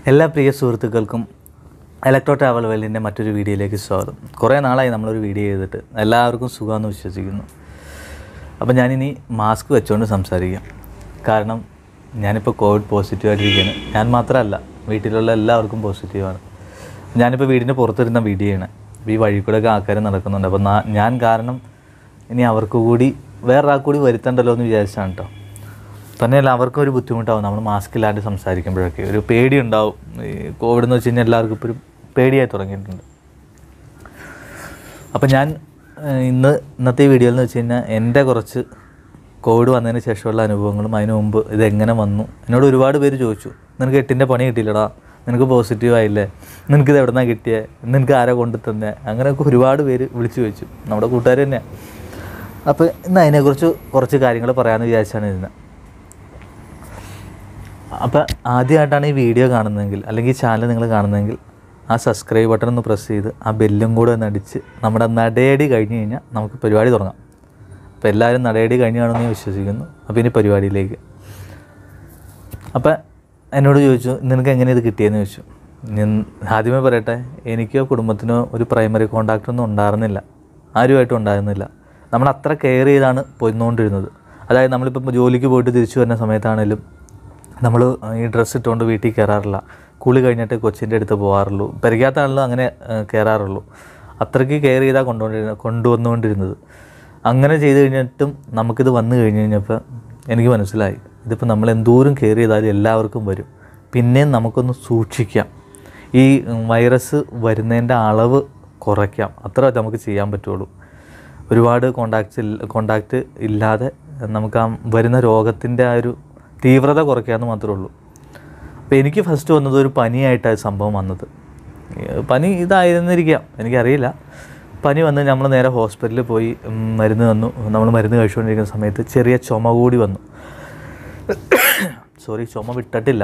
എല്ലാ പ്രിയ സുഹൃത്തുക്കൾക്കും electro travel വേൾഡിൻ്റെ മറ്റൊരു വീഡിയോയിലേക്ക് സ്വാഗതം. കുറേ നാളായി നമ്മളൊരു വീഡിയോ ചെയ്തിട്ട് എല്ലാവർക്കും സുഖമെന്ന് വിശ്വസിക്കുന്നു. അപ്പോൾ ഞാനിനി മാസ്ക് വെച്ചുകൊണ്ട് സംസാരിക്കാം. കാരണം ഞാനിപ്പോൾ കോവിഡ് പോസിറ്റീവായിട്ടിരിക്കുകയാണ്. ഞാൻ മാത്രമല്ല, വീട്ടിലുള്ള എല്ലാവർക്കും പോസിറ്റീവാണ്. ഞാനിപ്പോൾ വീടിൻ്റെ പുറത്തിരുന്ന വീഡിയോ ചെയ്യണേ. ഈ വഴി കൂടെയൊക്കെ ആൾക്കാർ നടക്കുന്നുണ്ട്. അപ്പോൾ ഞാൻ കാരണം ഇനി അവർക്ക് കൂടി വേറൊരാൾക്ക് കൂടി വരുത്തണ്ടല്ലോ എന്ന് വിചാരിച്ചാണ് കേട്ടോ. തന്നെയല്ല, അവർക്കും ഒരു ബുദ്ധിമുട്ടാവും നമ്മൾ മാസ്ക് ഇല്ലാണ്ട് സംസാരിക്കുമ്പോഴൊക്കെ. ഒരു പേടിയുണ്ടാവും. ഈ കോവിഡ് എന്ന് വെച്ച് കഴിഞ്ഞാൽ എല്ലാവർക്കും ഇപ്പോൾ ഒരു പേടിയായി തുടങ്ങിയിട്ടുണ്ട്. അപ്പോൾ ഞാൻ ഇന്നത്തെ വീഡിയോയിൽ എന്ന് വെച്ച് കഴിഞ്ഞാൽ എൻ്റെ കുറച്ച് കോവിഡ് വന്നതിന് ശേഷമുള്ള അനുഭവങ്ങളും അതിന് മുമ്പ് ഇതെങ്ങനെ വന്നു. എന്നോട് ഒരുപാട് പേര് ചോദിച്ചു, നിനക്ക് 8ൻ്റെ പണി കിട്ടിയില്ലടാ, നിനക്ക് പോസിറ്റീവായില്ലേ, നിനക്കിത് എവിടെ നിന്നാണ് കിട്ടിയത്, നിനക്ക് ആരാ കൊണ്ടു തന്നെ, അങ്ങനെയൊക്കെ ഒരുപാട് പേര് വിളിച്ചു ചോദിച്ചു. നമ്മുടെ കൂട്ടുകാർ തന്നെയാണ്. അപ്പോൾ ഇന്ന് അതിനെക്കുറിച്ച് കുറച്ച് കാര്യങ്ങൾ പറയാമെന്ന് വിചാരിച്ചാണ് ഇരുന്നത്. അപ്പോൾ ആദ്യമായിട്ടാണ് ഈ വീഡിയോ കാണുന്നതെങ്കിൽ അല്ലെങ്കിൽ ഈ ചാനൽ നിങ്ങൾ കാണുന്നതെങ്കിൽ ആ സബ്സ്ക്രൈബ് ബട്ടൺ ഒന്ന് പ്രസ് ചെയ്ത് ആ ബെല്ലും കൂടെ ഒന്ന് അടിച്ച് നമ്മുടെ നടയടി കഴിഞ്ഞ് കഴിഞ്ഞാൽ നമുക്ക് പരിപാടി തുടങ്ങാം. അപ്പോൾ എല്ലാവരും നടയടി കഴിഞ്ഞ് കാണുമെന്ന് ഞാൻ വിശ്വസിക്കുന്നു. അപ്പോൾ ഇനി പരിപാടിയിലേക്ക്. അപ്പോൾ എന്നോട് ചോദിച്ചു, നിനക്ക് എങ്ങനെ ഇത് കിട്ടിയെന്ന് ചോദിച്ചു. ഞാൻ ആദ്യമേ പറയട്ടെ, എനിക്കോ കുടുംബത്തിനോ ഒരു പ്രൈമറി കോണ്ടാക്റ്റൊന്നും ഉണ്ടായിരുന്നില്ല, ആരുമായിട്ടും ഉണ്ടായിരുന്നില്ല. നമ്മൾ അത്ര കെയർ ചെയ്താണ് പോയിക്കൊണ്ടിരുന്നത്. അതായത് നമ്മളിപ്പോൾ ജോലിക്ക് പോയിട്ട് തിരിച്ചു വരുന്ന സമയത്താണേലും നമ്മൾ ഈ ഡ്രസ്സ് ഇട്ടുകൊണ്ട് വീട്ടിൽ കയറാറില്ല. കുളി കഴിഞ്ഞിട്ട് കൊച്ചിൻ്റെ അടുത്ത് പോകാറുള്ളൂ. പരിക്കാത്താണല്ലോ അങ്ങനെ കയറാറുള്ളൂ. അത്രയ്ക്ക് കെയർ ചെയ്താൽ കൊണ്ടുവന്നുകൊണ്ടിരുന്നത്. അങ്ങനെ ചെയ്ത് കഴിഞ്ഞിട്ടും നമുക്കിത് വന്നു കഴിഞ്ഞ് കഴിഞ്ഞപ്പോൾ എനിക്ക് മനസ്സിലായി, ഇതിപ്പോൾ നമ്മൾ എന്തോരം കെയർ ചെയ്താലും എല്ലാവർക്കും വരും. പിന്നെയും നമുക്കൊന്ന് സൂക്ഷിക്കാം, ഈ വൈറസ് വരുന്നതിൻ്റെ അളവ് കുറയ്ക്കാം. അത്ര നമുക്ക് ചെയ്യാൻ പറ്റുള്ളൂ. ഒരുപാട് കോണ്ടാക്റ്റ് ഇല്ലാതെ നമുക്ക് ആ വരുന്ന രോഗത്തിൻ്റെ ആ ഒരു തീവ്രത കുറയ്ക്കാമെന്ന് മാത്രമേ ഉള്ളൂ. അപ്പോൾ എനിക്ക് ഫസ്റ്റ് വന്നത് ഒരു പനിയായിട്ടാണ് സംഭവം വന്നത്. പനി ഇതായിരുന്നിരിക്കാം, എനിക്കറിയില്ല. പനി വന്ന് നമ്മൾ നേരെ ഹോസ്പിറ്റലിൽ പോയി മരുന്ന് തന്നു. നമ്മൾ മരുന്ന് കഴിച്ചുകൊണ്ടിരിക്കുന്ന സമയത്ത് ചെറിയ ചുമ കൂടി വന്നു. ചുമ വിട്ടിട്ടില്ല.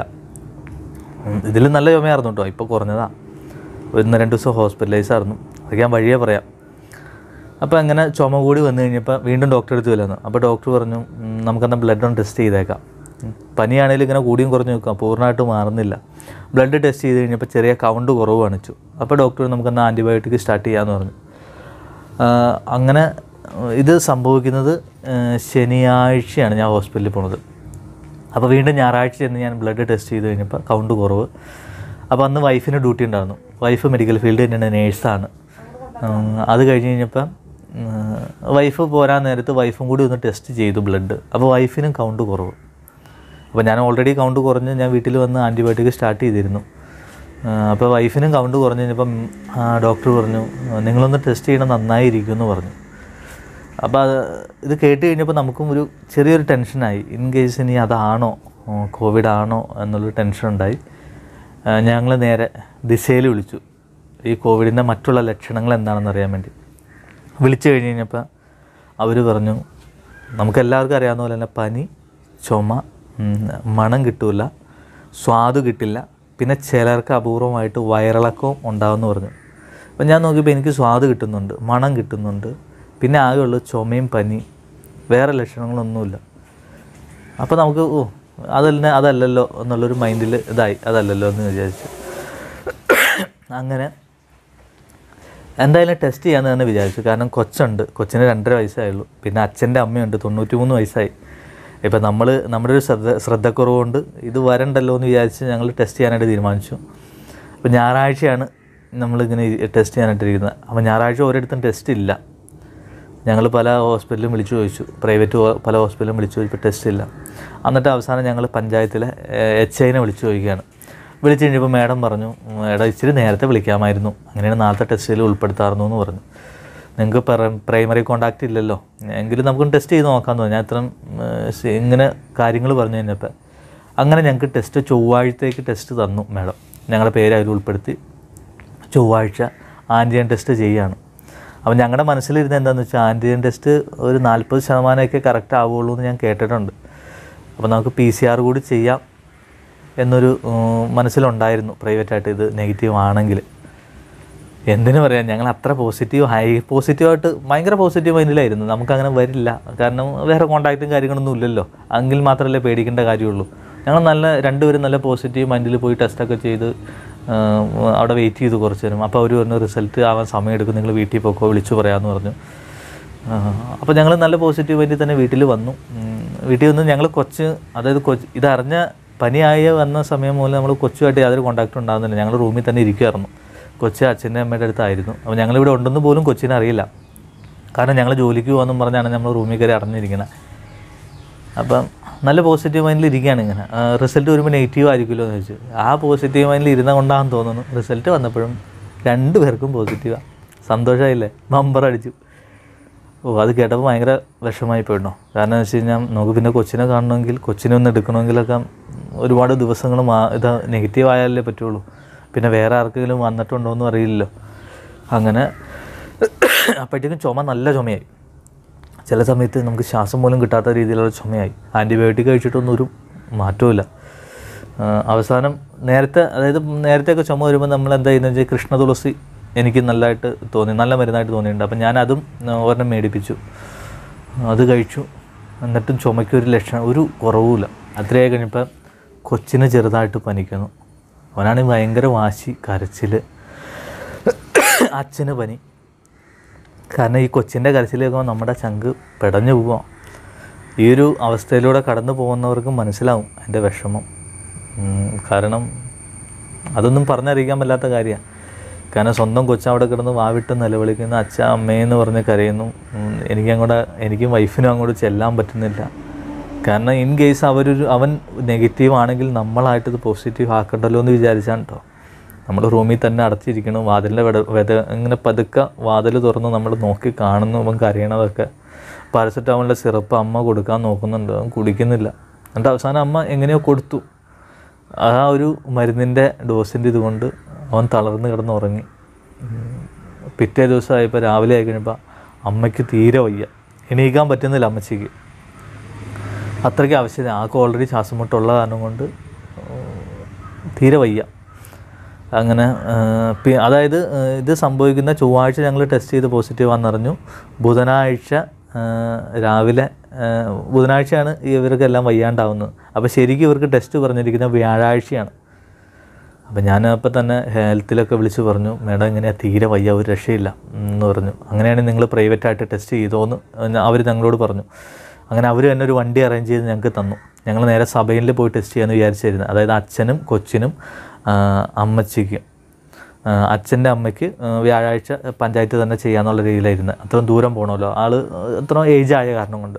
ഇതിൽ നല്ല ചുമയായിരുന്നു കേട്ടോ, ഇപ്പോൾ കുറഞ്ഞതാണ്. 1-2 ദിവസം ഹോസ്പിറ്റലൈസ് ആയിരുന്നു. അതൊക്കെ ഞാൻ വഴിയേ പറയാം. അപ്പോൾ അങ്ങനെ ചുമ കൂടി വന്നു കഴിഞ്ഞപ്പോൾ വീണ്ടും ഡോക്ടറെ അടുത്ത് വന്നു. അപ്പോൾ ഡോക്ടർ പറഞ്ഞു, നമുക്കെന്നാൽ ബ്ലഡ് ഒന്ന് ടെസ്റ്റ് ചെയ്തേക്കാം. പനിയാണെങ്കിലും ഇങ്ങനെ കൂടിയും കുറഞ്ഞു നിൽക്കാം, പൂർണ്ണമായിട്ട് മാറുന്നില്ല. ബ്ലഡ് ടെസ്റ്റ് ചെയ്ത് കഴിഞ്ഞപ്പോൾ ചെറിയ കൗണ്ട് കുറവ് കാണിച്ചു. അപ്പോൾ ഡോക്ടർ നമുക്കെന്നാൽ ആൻറ്റിബയോട്ടിക് സ്റ്റാർട്ട് ചെയ്യാമെന്ന് പറഞ്ഞു. അങ്ങനെ ഇത് സംഭവിക്കുന്നത് ശനിയാഴ്ചയാണ് ഞാൻ ഹോസ്പിറ്റലിൽ പോണത്. അപ്പോൾ വീണ്ടും ഞായറാഴ്ച ചെന്ന് ഞാൻ ബ്ലഡ് ടെസ്റ്റ് ചെയ്ത് കഴിഞ്ഞപ്പോൾ കൗണ്ട് കുറവ്. അപ്പോൾ അന്ന് വൈഫിന് ഡ്യൂട്ടി ഉണ്ടായിരുന്നു. വൈഫ് മെഡിക്കൽ ഫീൽഡ് തന്നെയാണ്, നേഴ്സാണ്. അത് കഴിഞ്ഞ് കഴിഞ്ഞപ്പം വൈഫ് പോരാൻ നേരത്ത് വൈഫും കൂടി ഒന്ന് ടെസ്റ്റ് ചെയ്തു ബ്ലഡ്. അപ്പോൾ വൈഫിനും കൗണ്ട് കുറവ്. അപ്പോൾ ഞാൻ ഓൾറെഡി കൗണ്ട് കുറഞ്ഞ് ഞാൻ വീട്ടിൽ വന്ന് ആൻറ്റിബയോട്ടിക് സ്റ്റാർട്ട് ചെയ്തിരുന്നു. അപ്പോൾ വൈഫിനും കൗണ്ട് കുറഞ്ഞ് കഴിഞ്ഞപ്പം ഡോക്ടർ പറഞ്ഞു, നിങ്ങളൊന്ന് ടെസ്റ്റ് ചെയ്യണം, നന്നായിരിക്കും എന്ന് പറഞ്ഞു. അപ്പോൾ ഇത് കേട്ട് കഴിഞ്ഞപ്പോൾ നമുക്കും ഒരു ചെറിയൊരു ടെൻഷനായി. ഇൻ കേസ് ഇനി അതാണോ കോവിഡ് ആണോ എന്നുള്ളൊരു ടെൻഷൻ ഉണ്ടായി. ഞങ്ങൾ നേരെ ദിശയിൽ വിളിച്ചു, ഈ കോവിഡിൻ്റെ മറ്റുള്ള ലക്ഷണങ്ങൾ എന്താണെന്ന് അറിയാൻ വേണ്ടി. വിളിച്ചു കഴിഞ്ഞ് കഴിഞ്ഞപ്പോൾ അവർ പറഞ്ഞു, നമുക്കെല്ലാവർക്കും അറിയാവുന്ന പോലെ തന്നെ പനി, ചുമ, മണം കിട്ടില്ല, സ്വാദ് കിട്ടില്ല, പിന്നെ ചിലർക്ക് അപൂർവമായിട്ട് വയറിളക്കവും ഉണ്ടാകുമെന്ന് പറഞ്ഞു. അപ്പോൾ ഞാൻ നോക്കിയപ്പോൾ എനിക്ക് സ്വാദ് കിട്ടുന്നുണ്ട്, മണം കിട്ടുന്നുണ്ട്, പിന്നെ ആകെയുള്ളൂ ചുമയും പനി, വേറെ ലക്ഷണങ്ങളൊന്നുമില്ല. അപ്പോൾ നമുക്ക് അതല്ലല്ലോ എന്നുള്ളൊരു മൈൻഡിൽ ഇതായി, അതല്ലല്ലോ എന്ന് വിചാരിച്ചു. അങ്ങനെ എന്തായാലും ടെസ്റ്റ് ചെയ്യാമെന്ന് തന്നെ വിചാരിച്ചു. കാരണം കൊച്ചുണ്ട്, കൊച്ചിന് 2.5 വയസ്സായുള്ളൂ. പിന്നെ അച്ഛൻ്റെ അമ്മയുണ്ട്, 93 വയസ്സായി. ഇപ്പം നമ്മുടെ ഒരു ശ്രദ്ധക്കുറവുകൊണ്ട് ഇത് വരണ്ടല്ലോ എന്ന് വിചാരിച്ച് ഞങ്ങൾ ടെസ്റ്റ് ചെയ്യാനായിട്ട് തീരുമാനിച്ചു. അപ്പോൾ ഞായറാഴ്ചയാണ് നമ്മളിങ്ങനെ ടെസ്റ്റ് ചെയ്യാനായിട്ടിരിക്കുന്നത്. അപ്പോൾ ഞായറാഴ്ച ഒരിടത്തും ടെസ്റ്റ് ഇല്ല. ഞങ്ങൾ പല ഹോസ്പിറ്റലും വിളിച്ചു ചോദിച്ചു, പ്രൈവറ്റ് പല ഹോസ്പിറ്റലും വിളിച്ചു ചോദിച്ചപ്പോൾ ടെസ്റ്റ് ഇല്ല. എന്നിട്ട് അവസാനം ഞങ്ങൾ പഞ്ചായത്തിലെ HIനെ വിളിച്ചു ചോദിക്കുകയാണ്. വിളിച്ചു കഴിഞ്ഞപ്പോൾ മാഡം പറഞ്ഞു, എടാ ഇച്ചിരി നേരത്തെ വിളിക്കാമായിരുന്നു, അങ്ങനെയാണ് നാളത്തെ ടെസ്റ്റിൽ ഉൾപ്പെടുത്താറുന്നു എന്ന് പറഞ്ഞു. നിങ്ങൾക്ക് പ്രൈമറി കോണ്ടാക്റ്റ് ഇല്ലല്ലോ, എങ്കിലും നമുക്കൊന്ന് ടെസ്റ്റ് ചെയ്ത് നോക്കാമെന്ന് പറഞ്ഞു. ഞാൻ ഇത്രയും ഇങ്ങനെ കാര്യങ്ങൾ പറഞ്ഞു കഴിഞ്ഞപ്പോൾ അങ്ങനെ ഞങ്ങൾക്ക് ടെസ്റ്റ് ചൊവ്വാഴ്ചത്തേക്ക് ടെസ്റ്റ് തന്നു മാഡം. ഞങ്ങളുടെ പേര് അതിൽ ഉൾപ്പെടുത്തി ചൊവ്വാഴ്ച ആൻറ്റിജൻ ടെസ്റ്റ് ചെയ്യുകയാണ്. അപ്പോൾ ഞങ്ങളുടെ മനസ്സിലിരുന്ന് എന്താണെന്ന് വെച്ചാൽ ആൻറ്റിജൻ ടെസ്റ്റ് ഒരു 40% കറക്റ്റ് ആവുകയുള്ളൂ എന്ന് ഞാൻ കേട്ടിട്ടുണ്ട്. അപ്പോൾ നമുക്ക് PCR കൂടി ചെയ്യാം എന്നൊരു മനസ്സിലുണ്ടായിരുന്നു, പ്രൈവറ്റായിട്ട് ഇത് നെഗറ്റീവ് ആണെങ്കിൽ. എന്തിനു പറയാം, ഞങ്ങൾ അത്ര പോസിറ്റീവായിട്ട് ഭയങ്കര പോസിറ്റീവ് മൈൻഡിലായിരുന്നു. നമുക്കങ്ങനെ വരില്ല, കാരണം വേറെ കോണ്ടാക്റ്റും കാര്യങ്ങളൊന്നും ഇല്ലല്ലോ. എങ്കിൽ മാത്രമല്ലേ പേടിക്കേണ്ട കാര്യമുള്ളൂ. ഞങ്ങൾ രണ്ടുപേരും നല്ല പോസിറ്റീവ് മൈൻഡിൽ പോയി ടെസ്റ്റൊക്കെ ചെയ്ത് അവിടെ വെയിറ്റ് ചെയ്ത് കുറച്ച് നേരം. അപ്പോൾ അവർ പറഞ്ഞു റിസൾട്ട് ആവാൻ സമയമെടുക്കും, നിങ്ങൾ വീട്ടിൽ പോക്കോ, വിളിച്ചു പറയാമെന്ന് പറഞ്ഞു. അപ്പോൾ ഞങ്ങൾ നല്ല പോസിറ്റീവ് മൈൻഡിൽ തന്നെ വീട്ടിൽ വന്നു. വീട്ടിൽ വന്ന് ഞങ്ങൾ ഇതറിഞ്ഞ പനിയായി വന്ന സമയം മൂലം നമ്മൾ കൊച്ചുമായിട്ട് യാതൊരു കോൺടാക്റ്റും ഉണ്ടാകുന്നില്ല. ഞങ്ങൾ റൂമിൽ തന്നെ ഇരിക്കുമായിരുന്നു. കൊച്ച് അച്ഛൻ്റെ അമ്മയുടെ അടുത്തായിരുന്നു. അപ്പോൾ ഞങ്ങളിവിടെ ഉണ്ടെന്ന് പോലും കൊച്ചിനെ അറിയില്ല. കാരണം ഞങ്ങൾ ജോലിക്ക് പോകാമെന്നും പറഞ്ഞാണ് നമ്മൾ റൂമിൽ കയറി അടഞ്ഞിരിക്കുന്നത്. അപ്പം നല്ല പോസിറ്റീവ് മൈൻഡിൽ ഇരിക്കുകയാണ്. ഇങ്ങനെ റിസൾട്ട് വരുമ്പോൾ നെഗറ്റീവ് ആയിരിക്കുമല്ലോ എന്ന് വെച്ച് ആ പോസിറ്റീവ് മൈൻഡിൽ ഇരുന്ന കൊണ്ടാണെന്ന് തോന്നുന്നു. റിസൾട്ട് വന്നപ്പോഴും 2 പേർക്കും പോസിറ്റീവാണ്. സന്തോഷമായില്ലേ, നമ്പർ അടിച്ചു. അത് കേട്ടപ്പോൾ ഭയങ്കര വിഷമമായി പോയിട്ടോ. കാരണം എന്ന് വെച്ച് കഴിഞ്ഞാൽ നമുക്ക് പിന്നെ കൊച്ചിനെ കാണണമെങ്കിൽ, കൊച്ചിനെ ഒന്ന് എടുക്കണമെങ്കിലൊക്കെ ഒരുപാട് ദിവസങ്ങൾ ഇത് നെഗറ്റീവ് ആയാലേ പറ്റുള്ളൂ. പിന്നെ വേറെ ആർക്കെങ്കിലും വന്നിട്ടുണ്ടോ എന്നും അറിയില്ലല്ലോ. അങ്ങനെ അപ്പോഴത്തേക്കും നല്ല ചുമയായി. ചില സമയത്ത് നമുക്ക് ശ്വാസം പോലും കിട്ടാത്ത രീതിയിലുള്ള ചുമയായി. ആൻറ്റിബയോട്ടിക് കഴിച്ചിട്ടൊന്നും ഒരു മാറ്റവുമില്ല. അവസാനം നേരത്തെയൊക്കെ ചുമ വരുമ്പോൾ നമ്മൾ എന്താ ചെയ്യുന്നത് വെച്ചാൽ കൃഷ്ണ തുളസി എനിക്ക് നല്ലതായിട്ട് തോന്നി, നല്ല മരുന്നായിട്ട് തോന്നിയിട്ടുണ്ട്. അപ്പം ഞാനതും ഒരെണ്ണം മേടിപ്പിച്ചു, അത് കഴിച്ചു. എന്നിട്ടും ചുമയ്ക്കൊരു ലക്ഷണം, ഒരു കുറവുമില്ല. അത്രയായി കഴിഞ്ഞപ്പോൾ കൊച്ചിന് ചെറുതായിട്ട് പനിക്കുന്നു. അവനാണെങ്കിൽ ഭയങ്കര വാശി, കരച്ചിൽ. അച്ഛന് പനി. കാരണം ഈ കൊച്ചിൻ്റെ കരച്ചിലേക്കുമ്പോൾ നമ്മുടെ ചങ്ക് പിടഞ്ഞു പോവുക. ഈ ഒരു അവസ്ഥയിലൂടെ കടന്നു പോകുന്നവർക്ക് മനസ്സിലാവും എൻ്റെ വിഷമം. കാരണം അതൊന്നും പറഞ്ഞറിയിക്കാൻ പറ്റാത്ത കാര്യമാണ്. കാരണം സ്വന്തം കൊച്ചവിടെ കിടന്ന് വാവിട്ട് നിലവിളിക്കുന്നു, അച്ഛ അമ്മയെന്ന് പറഞ്ഞ് കരയുന്നു. എനിക്കും വൈഫിനും അങ്ങോട്ട് ചെല്ലാൻ പറ്റുന്നില്ല. കാരണം ഇൻ കേസ് അവൻ നെഗറ്റീവ് ആണെങ്കിൽ നമ്മളായിട്ടത് പോസിറ്റീവ് ആക്കണ്ടല്ലോ എന്ന് വിചാരിച്ചാണ് കേട്ടോ. നമ്മൾ റൂമിൽ തന്നെ അടച്ചിരിക്കണം. വാതിലിൻ്റെ ഇങ്ങനെ പതുക്കെ വാതിൽ തുറന്ന് നമ്മൾ നോക്കി കാണുന്നു അവൻ കരയണതൊക്കെ. പാരസെറ്റാമോളിൻ്റെ സിറപ്പ് അമ്മ കൊടുക്കാൻ നോക്കുന്നുണ്ട്, അവൻ കുടിക്കുന്നില്ല. എന്നിട്ട് അവസാനം അമ്മ എങ്ങനെയോ കൊടുത്തു. ആ ഒരു മരുന്നിൻ്റെ ഡോസിൻ്റെ ഇതുകൊണ്ട് അവൻ തളർന്ന് കിടന്നുറങ്ങി. പിറ്റേ ദിവസമായപ്പോൾ രാവിലെ ആയി കഴിഞ്ഞപ്പോൾ അമ്മയ്ക്ക് തീരെ വയ്യ, എണീക്കാൻ പറ്റുന്നില്ല അമ്മച്ചിക്ക്. അത്രയ്ക്ക് ആവശ്യമില്ല. ആൾക്ക് ഓൾറെഡി ശ്വാസം മുട്ടുള്ള കാരണം കൊണ്ട് തീരെ വയ്യ. അങ്ങനെ അതായത് ഇത് സംഭവിക്കുന്ന ചൊവ്വാഴ്ച ഞങ്ങൾ ടെസ്റ്റ് ചെയ്ത് പോസിറ്റീവാണെന്നറിഞ്ഞു. ബുധനാഴ്ച രാവിലെ, ബുധനാഴ്ചയാണ് ഇവർക്കെല്ലാം വയ്യാണ്ടാവുന്നത്. അപ്പോൾ ശരിക്കും ഇവർക്ക് ടെസ്റ്റ് പറഞ്ഞിരിക്കുന്നത് വ്യാഴാഴ്ചയാണ്. അപ്പോൾ ഞാൻ അപ്പോൾ തന്നെ ഹെൽത്തിലൊക്കെ വിളിച്ച് പറഞ്ഞു, മേഡം ഇങ്ങനെയാണ്, തീരെ വയ്യ, ഒരു രക്ഷയില്ല എന്ന് പറഞ്ഞു. അങ്ങനെയാണെങ്കിൽ നിങ്ങൾ പ്രൈവറ്റായിട്ട് ടെസ്റ്റ് ചെയ്തോന്ന് അവർ ഞങ്ങളോട് പറഞ്ഞു. അങ്ങനെ അവർ തന്നെ ഒരു വണ്ടി അറേഞ്ച് ചെയ്ത് ഞങ്ങൾക്ക് തന്നു. ഞങ്ങൾ നേരെ സഭയിൽ പോയി ടെസ്റ്റ് ചെയ്യാമെന്ന് വിചാരിച്ചിരുന്നത്. അതായത് അച്ഛനും കൊച്ചിനും അമ്മച്ചിക്കും. അച്ഛൻ്റെ അമ്മയ്ക്ക് വ്യാഴാഴ്ച പഞ്ചായത്ത് തന്നെ ചെയ്യാന്നുള്ള രീതിയിലായിരുന്നു. അത്രയും ദൂരം പോകണമല്ലോ, ആൾ അത്രയും ഏജായ കാരണം കൊണ്ട്.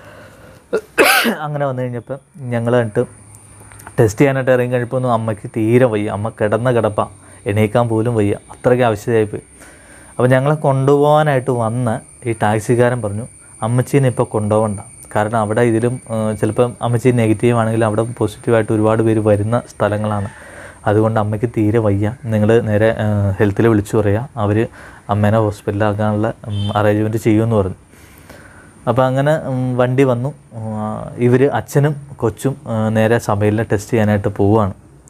അങ്ങനെ വന്നു കഴിഞ്ഞപ്പോൾ ഞങ്ങൾ എന്നിട്ട് ടെസ്റ്റ് ചെയ്യാനായിട്ട് ഇറങ്ങി കഴിഞ്ഞപ്പോൾ ഒന്നും അമ്മയ്ക്ക് തീരെ വയ്യ. അമ്മ കിടപ്പാണ്, എണീക്കാൻ പോലും വയ്യ, അത്രയ്ക്ക് ആവശ്യമായിപ്പോയി. അപ്പോൾ ഞങ്ങളെ കൊണ്ടുപോകാനായിട്ട് വന്ന ഈ ടാക്സിക്കാരൻ പറഞ്ഞു, അമ്മച്ചീനെ ഇപ്പോൾ കൊണ്ടുപോകണ്ട. കാരണം അവിടെ ഇതിലും ചിലപ്പം അമ്മച്ചി നെഗറ്റീവ് ആണെങ്കിൽ അവിടെ പോസിറ്റീവായിട്ട് ഒരുപാട് പേര് വരുന്ന സ്ഥലങ്ങളാണ്. അതുകൊണ്ട് അമ്മയ്ക്ക് തീരെ വയ്യ, നിങ്ങൾ നേരെ ഹെൽത്തിൽ വിളിച്ചു പറയുക, അവർ അമ്മേനെ ഹോസ്പിറ്റലിലാക്കാനുള്ള അറേഞ്ച്മെൻറ്റ് ചെയ്യുമെന്ന് പറഞ്ഞു. അപ്പോൾ അങ്ങനെ വണ്ടി വന്നു. അച്ഛനും കൊച്ചും നേരെ സഭയിൽ ടെസ്റ്റ് ചെയ്യാനായിട്ട് പോവുകയാണ്.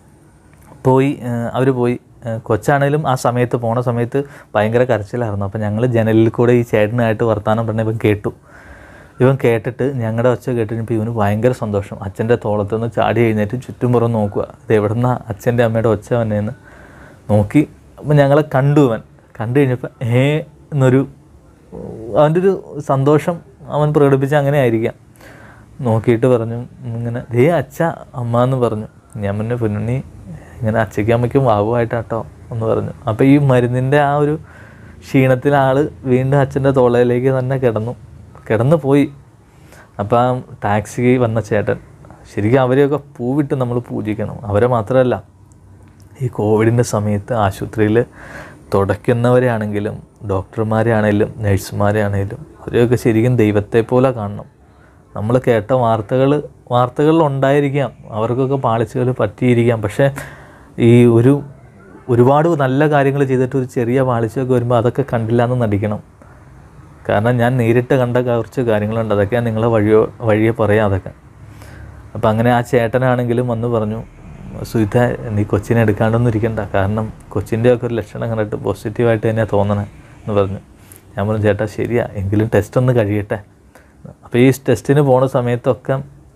അവർ പോയി. കൊച്ചാണേലും ആ സമയത്ത് പോണ സമയത്ത് ഭയങ്കര കരച്ചിലായിരുന്നു. അപ്പോൾ ഞങ്ങൾ ജനലിൽ കൂടെ ഈ ചേട്ടനായിട്ട് വർത്തമാനം പറഞ്ഞ ഇവൻ കേട്ടിട്ട് ഞങ്ങളുടെ ഒച്ച കേട്ടിട്ട് ഇവന് ഭയങ്കര സന്തോഷം. അച്ഛൻ്റെ തോളത്തുനിന്ന് ചാടി എഴുന്നേറ്റ് ചുറ്റുംപുറം നോക്കുക, ഇത് എവിടുന്ന അച്ഛൻ്റെ അമ്മയുടെ ഒച്ച വന്നേന്ന് നോക്കി. അപ്പോൾ ഞങ്ങളെ കണ്ടു കഴിഞ്ഞപ്പോൾ എന്നൊരു അവൻ്റെ ഒരു സന്തോഷം അവൻ പ്രകടിപ്പിച്ച അങ്ങനെ ആയിരിക്കാം. നോക്കിയിട്ട് പറഞ്ഞു, ഇങ്ങനെ അച്ഛ അമ്മ എന്ന് പറഞ്ഞു. ഞാൻ മുന്നേ പൊന്നുണ്ണി ഇങ്ങനെ അച്ഛയ്ക്കും അമ്മയ്ക്കും വാവുമായിട്ടാട്ടോ എന്ന് പറഞ്ഞു. അപ്പോൾ ഈ മരുന്നിൻ്റെ ആ ഒരു ക്ഷീണത്തിൽ ആൾ വീണ്ടും അച്ഛൻ്റെ തോളയിലേക്ക് തന്നെ കിടന്നു പോയി. അപ്പോൾ ആ ടാക്സി വന്ന ചേട്ടൻ, ശരിക്കും അവരെയൊക്കെ പൂവിട്ട് നമ്മൾ പൂജിക്കണം. അവരെ മാത്രമല്ല, ഈ കോവിഡിൻ്റെ സമയത്ത് ആശുപത്രിയിൽ തുടയ്ക്കുന്നവരെ ആണെങ്കിലും ഡോക്ടർമാരെ ആണെങ്കിലും നഴ്സുമാരെ ആണെങ്കിലും അവരെയൊക്കെ ശരിക്കും ദൈവത്തെ പോലെ കാണണം. നമ്മൾ കേട്ട വാർത്തകളിൽ ഉണ്ടായിരിക്കാം, അവർക്കൊക്കെ പാളിച്ചകൾ പറ്റിയിരിക്കാം. പക്ഷേ ഈ ഒരുപാട് നല്ല കാര്യങ്ങൾ ചെയ്തിട്ട് ഒരു ചെറിയ പാളിച്ചയൊക്കെ വരുമ്പോൾ അതൊക്കെ കണ്ടില്ല എന്ന് നടിക്കണം. കാരണം ഞാൻ നേരിട്ട് കണ്ട കുറച്ച് കാര്യങ്ങളുണ്ട്, അതൊക്കെ നിങ്ങളെ വഴിയെ പറയാം അതൊക്കെ. അപ്പോൾ അങ്ങനെ ആ ചേട്ടനാണെങ്കിലും വന്ന് പറഞ്ഞു, സുഹിത നീ കൊച്ചിനെ എടുക്കാണ്ടൊന്നും ഇരിക്കണ്ട, കാരണം കൊച്ചിൻ്റെയൊക്കെ ഒരു ലക്ഷണം കണ്ടിട്ട് പോസിറ്റീവായിട്ട് തന്നെയാണ് തോന്നണേ എന്ന് പറഞ്ഞു. ഞാൻ പറഞ്ഞു ചേട്ടാ ശരിയാ, എങ്കിലും ടെസ്റ്റ് ഒന്ന് കഴിയട്ടെ. അപ്പോൾ ഈ ടെസ്റ്റിന് പോണ സമയത്തൊക്കെ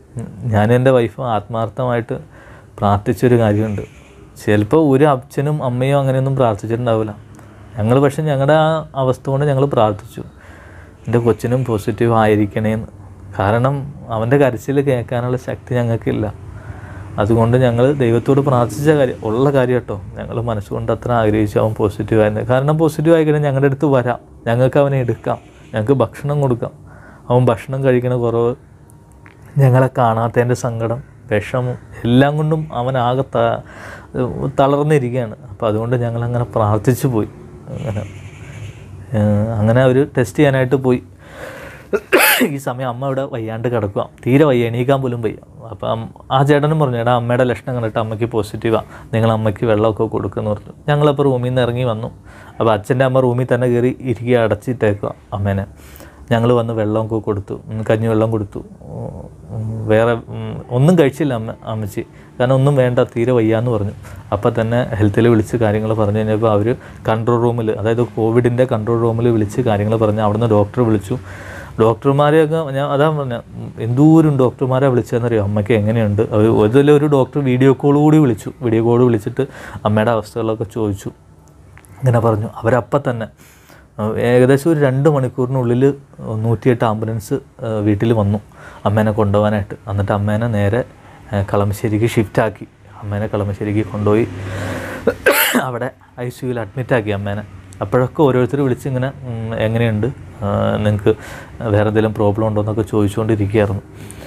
ഞാനും എൻ്റെ വൈഫും ആത്മാർത്ഥമായിട്ട് പ്രാർത്ഥിച്ചൊരു കാര്യമുണ്ട്. ചിലപ്പോൾ ഒരു അച്ഛനും അമ്മയും അങ്ങനെയൊന്നും പ്രാർത്ഥിച്ചിട്ടുണ്ടാവില്ല. ഞങ്ങൾ പക്ഷേ ഞങ്ങളുടെ ആ അവസ്ഥ കൊണ്ട് ഞങ്ങൾ പ്രാർത്ഥിച്ചു, എൻ്റെ കൊച്ചിനും പോസിറ്റീവ് ആയിരിക്കണേന്ന്. കാരണം അവൻ്റെ കരച്ചിൽ കേൾക്കാനുള്ള ശക്തി ഞങ്ങൾക്കില്ല. അതുകൊണ്ട് ഞങ്ങൾ ദൈവത്തോട് പ്രാർത്ഥിച്ച ഉള്ള കാര്യം കേട്ടോ. ഞങ്ങൾ മനസ്സുകൊണ്ട് അത്ര ആഗ്രഹിച്ചു അവൻ പോസിറ്റീവായിരുന്നു. കാരണം പോസിറ്റീവ് ആയിക്കഴിഞ്ഞാൽ ഞങ്ങളുടെ അടുത്ത് വരാം, ഞങ്ങൾക്ക് അവനെ എടുക്കാം, ഞങ്ങൾക്ക് ഭക്ഷണം കൊടുക്കാം. അവൻ ഭക്ഷണം കഴിക്കണ കുറവ്, ഞങ്ങളെ കാണാത്തതിൻ്റെ സങ്കടം, വിഷമം എല്ലാം കൊണ്ടും അവനാകെ തളർന്നിരിക്കുകയാണ്. അപ്പോൾ അതുകൊണ്ട് ഞങ്ങളങ്ങനെ പ്രാർത്ഥിച്ചു പോയി. അങ്ങനെ അവർ ടെസ്റ്റ് ചെയ്യാനായിട്ട് പോയി. ഈ സമയം അമ്മ ഇവിടെ വയ്യാണ്ട് കിടക്കുക, തീരെ വയ്യ, എണീക്കാൻ പോലും വയ്യ. അപ്പം ആ ചേട്ടനും പറഞ്ഞു, എടാ അമ്മയുടെ ലക്ഷണം കണ്ടിട്ട് അമ്മയ്ക്ക് പോസിറ്റീവാണ്, നിങ്ങൾ അമ്മയ്ക്ക് വെള്ളമൊക്കെ കൊടുക്കുമെന്ന് പറഞ്ഞു. ഞങ്ങളപ്പോൾ റൂമിൽ നിന്ന് ഇറങ്ങി വന്നു. അപ്പോൾ അച്ഛൻ്റെ അമ്മ റൂമിൽ തന്നെ കയറി ഇരിക്കുക, അടച്ചിട്ടേക്കുക അമ്മേനെ. ഞങ്ങൾ വന്ന് വെള്ളമൊക്കെ കൊടുത്തു, കഞ്ഞിവെള്ളം കൊടുത്തു. വേറെ ഒന്നും കഴിച്ചില്ല അമ്മച്ചി, കാരണം ഒന്നും വേണ്ട, തീരെ വയ്യാന്ന് പറഞ്ഞു. അപ്പോൾ തന്നെ ഹെൽത്തിൽ വിളിച്ച് കാര്യങ്ങൾ പറഞ്ഞു കഴിഞ്ഞപ്പോൾ അവർ കൺട്രോൾ റൂമിൽ, അതായത് കോവിഡിൻ്റെ കൺട്രോൾ റൂമിൽ വിളിച്ച് കാര്യങ്ങൾ പറഞ്ഞു. അവിടുന്ന് ഡോക്ടറെ വിളിച്ചു. ഡോക്ടർമാരെയൊക്കെ ഞാൻ അതാ പറഞ്ഞ, എന്തോരം ഡോക്ടർമാരെ വിളിച്ചതെന്നറിയോ അമ്മയ്ക്ക് എങ്ങനെയുണ്ട്. ഒരു ഡോക്ടർ വീഡിയോ കോൾ വിളിച്ചിട്ട് അമ്മയുടെ അവസ്ഥകളൊക്കെ ചോദിച്ചു. ഇങ്ങനെ പറഞ്ഞു. അവരപ്പം തന്നെ ഏകദേശം ഒരു 2 മണിക്കൂറിനുള്ളിൽ 108 ആംബുലൻസ് വീട്ടിൽ വന്നു അമ്മേനെ കൊണ്ടുപോകാനായിട്ട്. എന്നിട്ട് അമ്മേനെ നേരെ കളമശ്ശേരിക്ക് ഷിഫ്റ്റാക്കി. അമ്മേനെ കളമശ്ശേരിക്ക് കൊണ്ടുപോയി അവിടെ ICUവിൽ അഡ്മിറ്റാക്കി അമ്മേനെ. അപ്പോഴൊക്കെ ഓരോരുത്തർ വിളിച്ച് ഇങ്ങനെ എങ്ങനെയുണ്ട്, നിങ്ങൾക്ക് വേറെ എന്തെങ്കിലും പ്രോബ്ലം ഉണ്ടോ എന്നൊക്കെ ചോദിച്ചുകൊണ്ടിരിക്കുകയായിരുന്നു.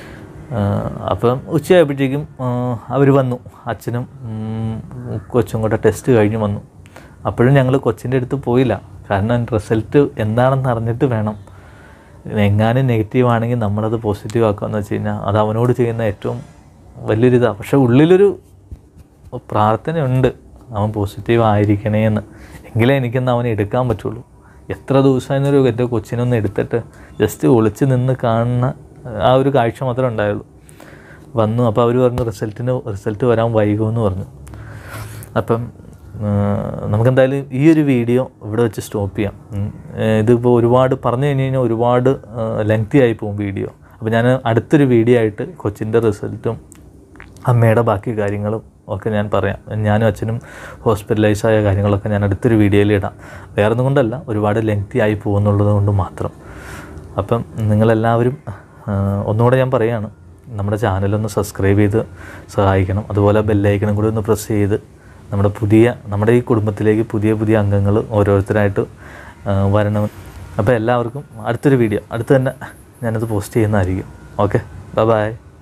അപ്പം ഉച്ചയായപ്പോഴത്തേക്കും അവർ വന്നു, അച്ഛനും കൊച്ചും കൂടെ ടെസ്റ്റ് കഴിഞ്ഞ് വന്നു. അപ്പോഴും ഞങ്ങൾ കൊച്ചിൻ്റെ അടുത്ത് പോയില്ല, കാരണം റിസൾട്ട് എന്താണെന്ന് അറിഞ്ഞിട്ട് വേണം. എങ്ങാനും നെഗറ്റീവ് ആണെങ്കിൽ നമ്മളത് പോസിറ്റീവ് ആക്കുകയെന്ന് വെച്ച് കഴിഞ്ഞാൽ അത് അവനോട് ചെയ്യുന്ന ഏറ്റവും വലിയൊരിതാണ്. പക്ഷേ ഉള്ളിലൊരു പ്രാർത്ഥനയുണ്ട്, അവൻ പോസിറ്റീവ് ആയിരിക്കണേ എന്ന്. എങ്കിലേ എനിക്കെന്ന് അവനെ എടുക്കാൻ പറ്റുള്ളൂ. എത്ര ദിവസമായിരുന്നൊരു എൻ്റെ കൊച്ചിനൊന്ന് എടുത്തിട്ട് ജസ്റ്റ് ഒളിച്ച് നിന്ന് കാണുന്ന ആ ഒരു കാഴ്ച മാത്രമേ ഉണ്ടായുള്ളൂ. വന്നു. അപ്പോൾ അവർ പറഞ്ഞു റിസൾട്ട് വരാൻ വൈകുമെന്ന് പറഞ്ഞു. അപ്പം നമുക്കെന്തായാലും ഈ ഒരു വീഡിയോ ഇവിടെ വെച്ച് സ്റ്റോപ്പ് ചെയ്യാം. ഇതിപ്പോൾ ഒരുപാട് പറഞ്ഞു കഴിഞ്ഞാൽ ഒരുപാട് ലെങ്തി ആയി പോകും വീഡിയോ. അപ്പോൾ ഞാൻ അടുത്തൊരു വീഡിയോ ആയിട്ട് കൊച്ചിൻ്റെ റിസൾട്ടും അമ്മയുടെ ബാക്കി കാര്യങ്ങളും ഒക്കെ ഞാൻ പറയാം. ഞാനും അച്ഛനും ഹോസ്പിറ്റലൈസായ കാര്യങ്ങളൊക്കെ ഞാൻ അടുത്തൊരു വീഡിയോയിൽ ഇടാം. വേറെ ഒന്നും കൊണ്ടല്ല, ഒരുപാട് ലെങ്തി ആയി പോകുന്നുള്ളത് കൊണ്ട് മാത്രം. അപ്പം നിങ്ങളെല്ലാവരും ഒന്നുകൂടെ ഞാൻ പറയുകയാണ്, നമ്മുടെ ചാനലൊന്ന് സബ്സ്ക്രൈബ് ചെയ്ത് സഹായിക്കണം. അതുപോലെ ബെല്ലൈക്കണും കൂടി ഒന്ന് പ്രസ് ചെയ്ത് നമ്മുടെ ഈ കുടുംബത്തിലേക്ക് പുതിയ അംഗങ്ങൾ ഓരോരുത്തരായിട്ട് വരണം. അപ്പോൾ എല്ലാവർക്കും അടുത്തൊരു വീഡിയോ അടുത്ത് തന്നെ ഞാനത് പോസ്റ്റ് ചെയ്യുന്നതായിരിക്കും. Okay, by.